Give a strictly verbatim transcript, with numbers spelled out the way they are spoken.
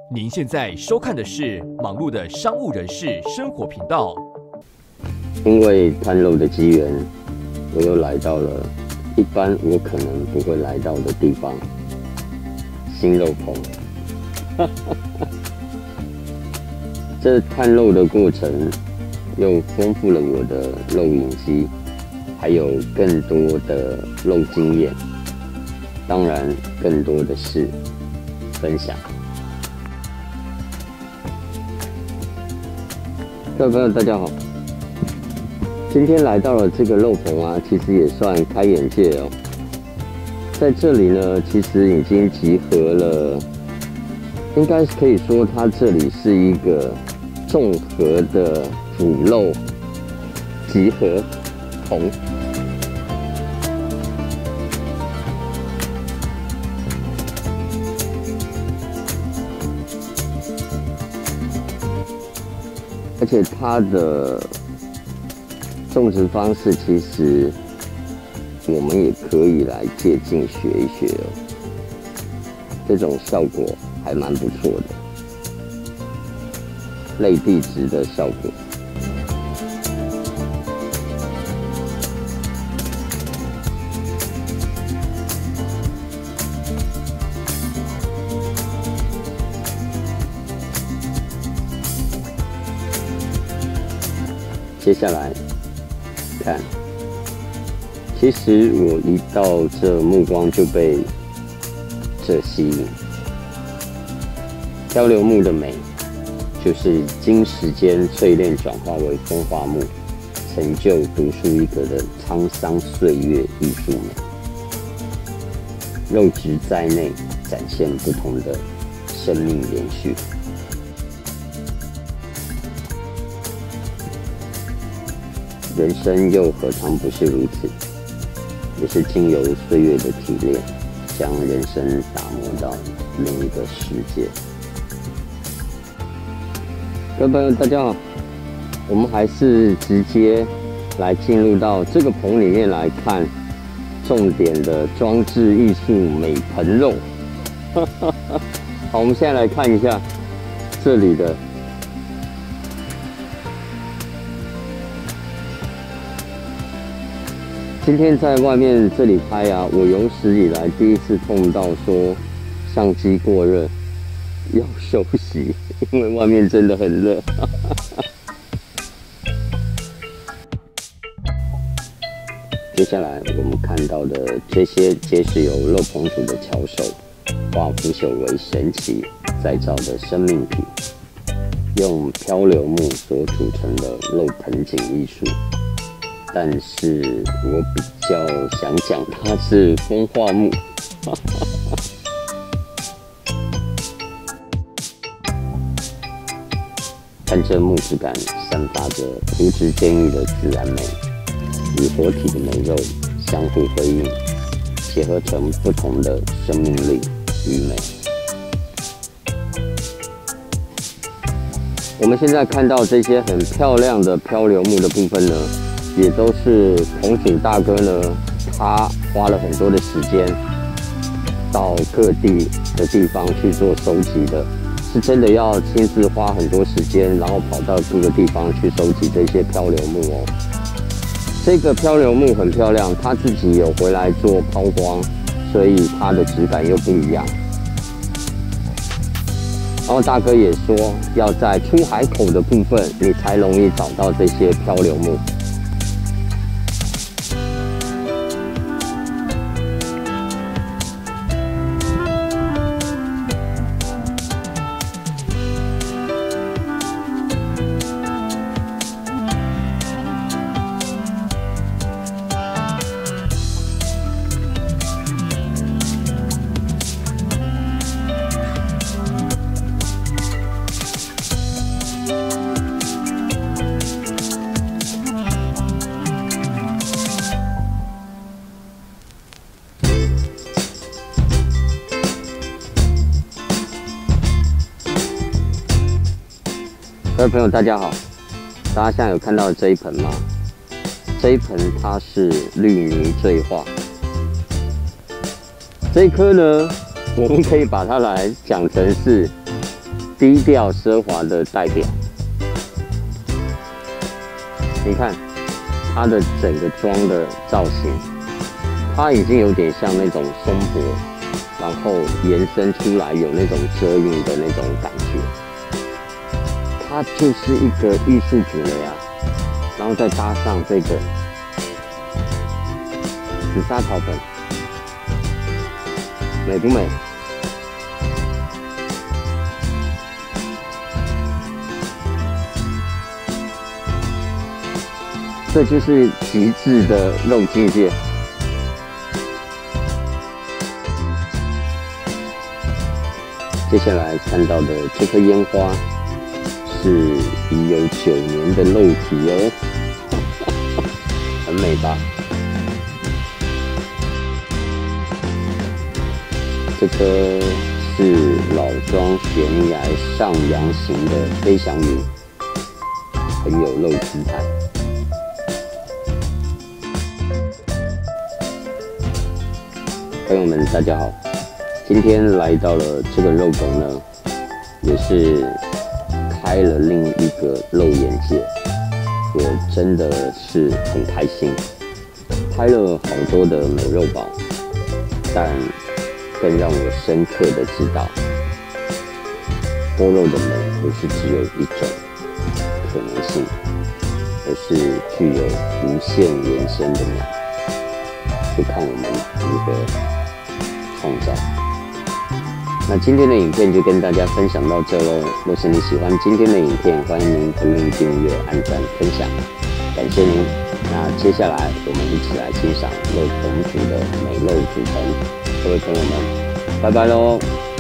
您现在收看的是忙碌的商务人士生活频道。 因为探肉的机缘，我又来到了一般我可能不会来到的地方——新肉棚。这探肉的过程又丰富了我的肉影机，还有更多的肉经验，当然更多的是分享。各位朋友，大家好！今天来到了这个肉棚啊，其实也算开眼界哦。在这里呢，其实已经集合了，应该可以说它这里是一个综合的腐肉集合棚。而且它的种植方式，其实我们也可以来借鉴学一学哦。这种效果还蛮不错的，类地质的效果。接下来看，其实我一到这目光就被这吸引。漂流木的美，就是经时间淬炼转化为风化木，成就独树一格的沧桑岁月艺术美。肉质在内，展现不同的生命延续。人生又何尝不是如此？也是经由岁月的提炼，将人生打磨到另一个世界。各位朋友，大家好，我们还是直接来进入到这个棚里面来看重点的装置艺术美盆肉。好，我们现在来看一下这里的。今天在外面这里拍啊，我有史以来第一次碰到说相机过热要休息，因为外面真的很热。接下来我们看到的这些，皆是由肉棚主的巧手化腐朽为神奇再造的生命体，用漂流木所组成的肉盆景艺术。但是我比较想讲它是风化木。看这木质感散发着朴质坚毅的自然美，与活体的美肉相互辉映，结合成不同的生命力与美。我们现在看到这些很漂亮的漂流木的部分呢，也都是棚主大哥呢，他花了很多的时间到各地的地方去做收集的，是真的要亲自花很多时间，然后跑到各个地方去收集这些漂流木哦。这个漂流木很漂亮，他自己有回来做抛光，所以它的质感又不一样。然后大哥也说，要在出海口的部分，你才容易找到这些漂流木。各位朋友，大家好！大家现在有看到这一盆吗？这一盆它是绿泥醉化。这一颗呢，我们可以把它来讲成是低调奢华的代表。你看它的整个妆的造型，它已经有点像那种松柏，然后延伸出来有那种遮晕的那种感觉，它就是一个艺术品了呀。然后再搭上这个紫砂草本，美不美？这就是极致的肉境界。接下来看到的这颗烟花是已有九年的肉体哦，很美吧？这颗是老庄悬崖上扬型的飞翔云，很有肉姿态。朋友们，大家好，今天来到了这个肉拱呢，也是开了另一个肉眼界，我真的是很开心，拍了好多的美肉宝，但更让我深刻的知道，剥肉的美不是只有一种可能性，而是具有无限延伸的美，就看我们如何创造。那今天的影片就跟大家分享到这喽。若是你喜欢今天的影片，欢迎您不吝订阅、按赞、分享，感谢您。那接下来我们一起来欣赏肉同组的美肉组成。各位朋友们，拜拜喽！